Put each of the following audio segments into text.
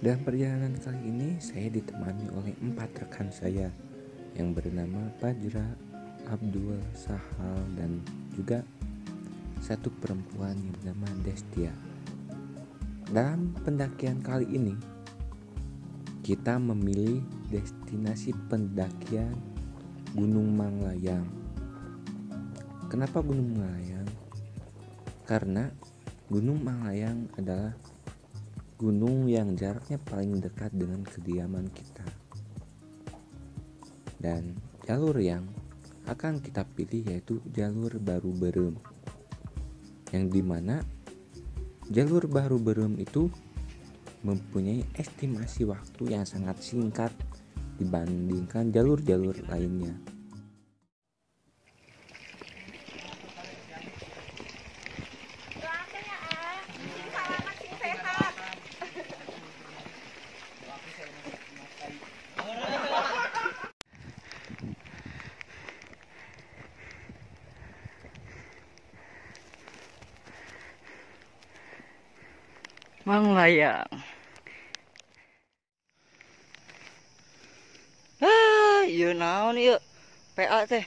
Dan perjalanan kali ini saya ditemani oleh 4 rekan saya yang bernama Fajra, Abdul, Sahal, dan juga satu perempuan yang bernama Destia. Dalam pendakian kali ini kita memilih destinasi pendakian Gunung Manglayang. Kenapa Gunung Manglayang? Karena Gunung Manglayang adalah gunung yang jaraknya paling dekat dengan kediaman kita. Dan jalur yang akan kita pilih yaitu jalur Baru Berem, yang dimana jalur Baru Berem itu mempunyai estimasi waktu yang sangat singkat dibandingkan jalur-jalur lainnya. Manglayang. Iya naon ieu? PA teh.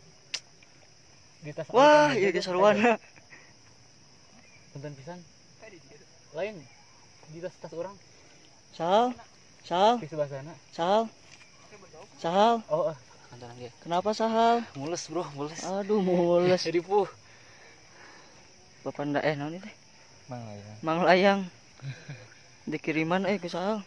Wah, ieu ge saruana. Punten pisan. Lain di tas orang. Sal. Di sebelah sana. Sahal. Oh, kantoran dia. Kenapa Sahal? Mules, Bro, mules. Aduh, mules. Jadi puh. Bapak ndak naon ieu teh? Manglayang. Manglayang. Dikiriman ke Sahal.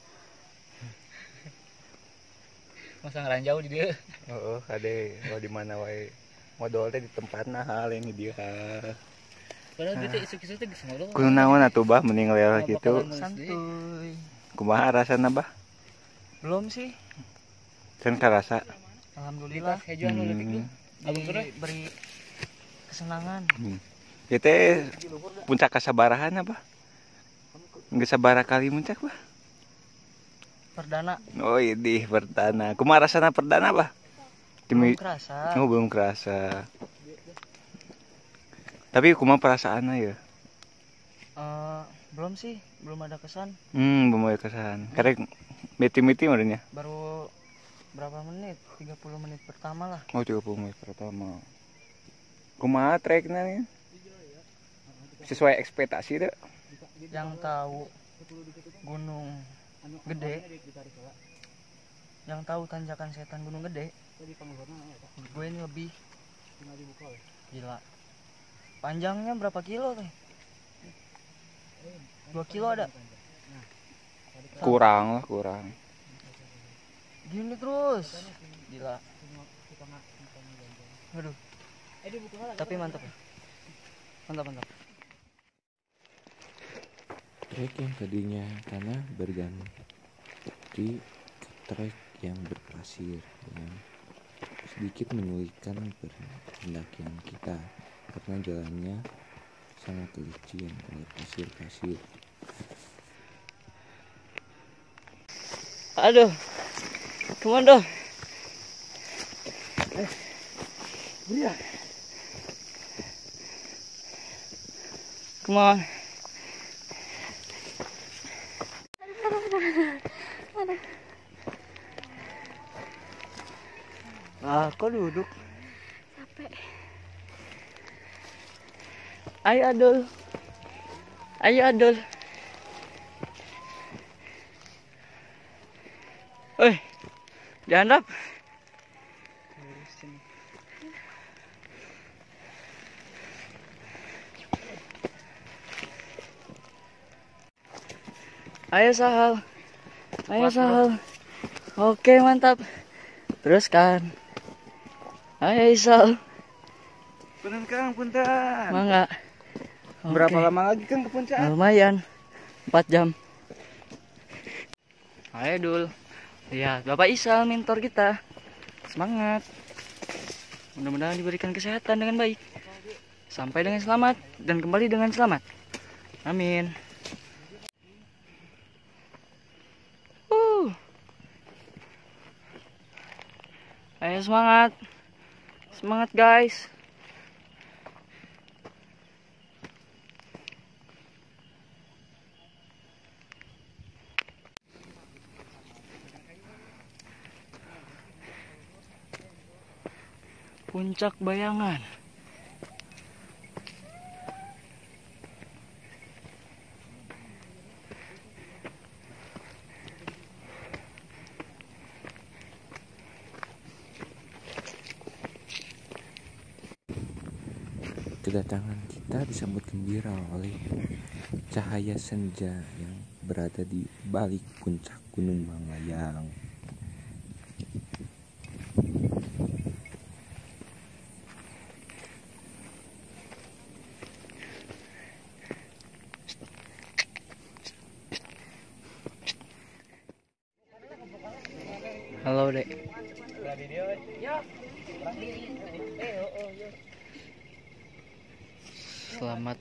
Masa ngaranjau di dia. Oh, kade di mana wae. Modal teh di tempatna hal ini dia. Padahal dia teh isu-isu teh geus ngobrol. Kudu naon atuh bah mending lewat kitu. Santuy. Kumaha rasana bah? Belum sih. Can karasa. Alhamdulillah. Hejuan nu leutik tuh. Abang Beri kesenangan. Ieu teh puncak kasabarahan apa? Geus sabaraha kali muncak bah? Perdana. Oh, ini perdana. Kumaha rasana perdana bah? Belum kerasa. Oh, belum kerasa. Tapi kumaha perasaanna ya? Belum sih, belum ada kesan. Belum ada kesan. Karek miti-miti modenya. Baru berapa menit? 30 menit pertama lah. Oh, 30 menit pertama. Kumaha treknya nih? Sesuai ekspektasi deh. Yang tahu gunung gede, yang tahu tanjakan setan gunung gede, gue ini lebih gila. Panjangnya berapa kilo teh? 2 kilo ada? Kurang. Gini terus, gila. Aduh. Tapi mantap ya. Mantap. Trek yang tadinya tanah berganti ke trek yang berpasir, yang sedikit menyulitkan pendakian kita karena jalannya sangat licin oleh pasir-pasir. Aduh, komando. Come on. Kok duduk? Capek. Ayo Adul. Oi, dihandap. Ayo Sahal. Oke, mantap. Teruskan. Ayo Isal. Punten Kang, punten. Mangga. Berapa lama lagi Kang ke puncak? Lumayan. 4 jam. Ayo Dul. Lihat, Bapak Isal mentor kita. Semangat. Mudah-mudahan diberikan kesehatan dengan baik. Sampai dengan selamat dan kembali dengan selamat. Amin. Ayo semangat. Semangat guys. Puncak Bayangan. Kedatangan kita disambut gembira oleh cahaya senja yang berada di balik puncak Gunung Manglayang. Halo, Dek. Selamat.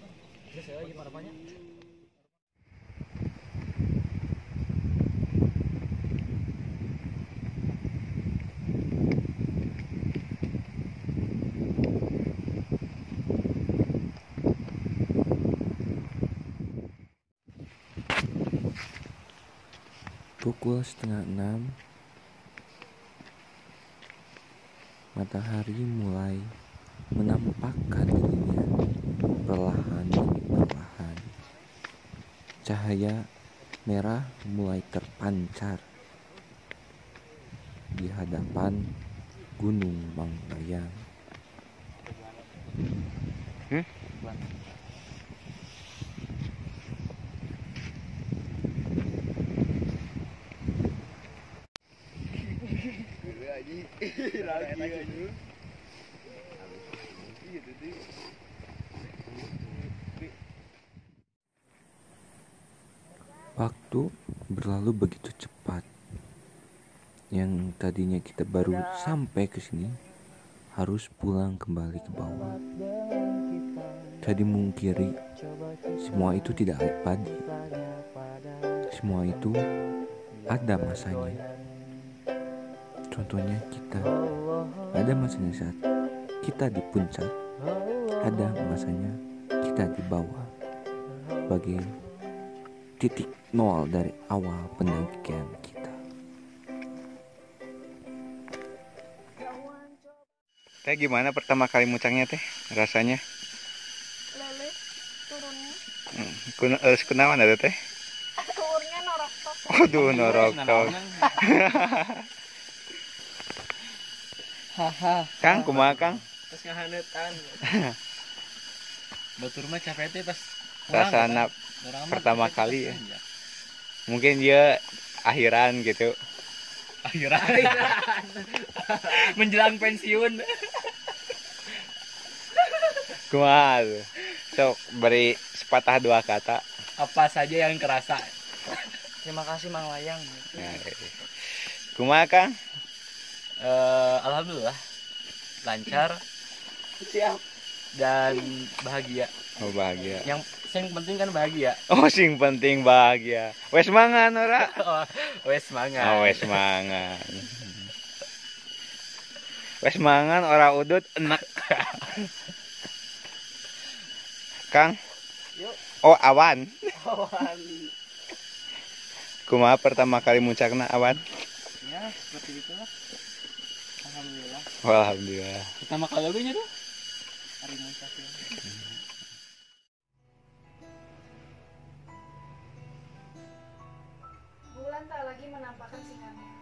Pukul 5:30, matahari mulai menampakkan dirinya perlahan demi perlahan. Cahaya merah mulai terpancar di hadapan Gunung Manglayang. Waktu berlalu begitu cepat. Yang tadinya kita baru sampai ke sini harus pulang kembali ke bawah. Tadi mungkiri semua itu tidak abadi. Semua itu ada masanya. Contohnya kita ada masanya saat kita di puncak, ada masanya kita di bawah. Sebagai titik nol dari awal pendakian kita. Teh gimana pertama kali muncangnya teh rasanya? Lele turunnya Kunaon ada teh? turunnya norok tok. Aduh norok tong. Haha. Kang kumaha Kang? Terus ngahanetan. Batur mah capek teh pas Rasana orang mah pertama capek kali pas ya. Mungkin dia akhiran gitu. Akhiran. Menjelang pensiun. Kumaha tuh? Sok beri sepatah dua kata. Apa saja yang kerasa? Terima kasih Mang Layang. Kumaha Kang? Alhamdulillah lancar Siap. dan bahagia. Oh bahagia. Yang penting kan bahagia. Oh sing penting bahagia. Wes mangan ora? Wes semangat. Oh wes mangan. Wes mangan ora udut enak. Kang. Yuk. Oh awan. Awan. Kumaha pertama kali muncakna awan? Ya, seperti itulah. Alhamdulillah. Oh, alhamdulillah. Pertama kali gue tuh Hari muncak ya. Bulan tak lagi menampakkan sinarnya.